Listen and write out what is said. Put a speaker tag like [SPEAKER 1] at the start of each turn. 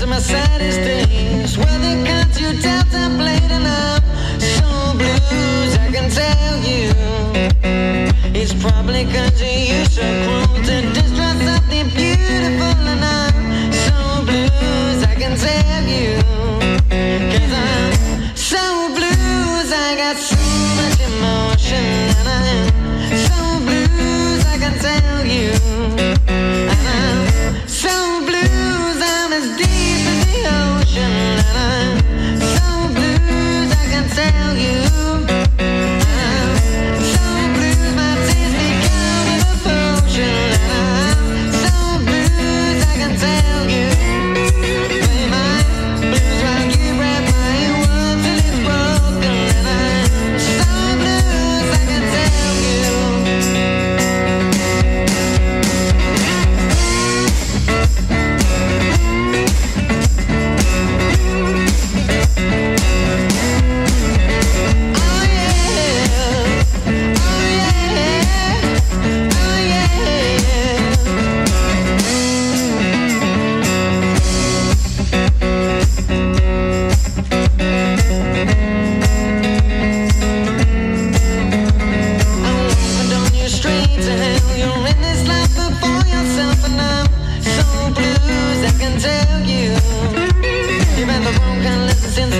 [SPEAKER 1] my saddest days were the cards you dealt I played, and I'm so blues, I can tell you. It's probably 'cause you're so cruel to distrust something beautiful, and I'm so blues, I can tell you. 'Cause I'm so blues, I got so much emotion, and I'm so blues, I can tell you. And I'm so blues, I'm as deep as the ocean, and I'm so blues, I can tell you. And I'm so blues, my tears become a devotion, and I'm so blues, I can tell you. Play my blues while you wrap my world till it's broken, and I'm so blues, I can tell you. Since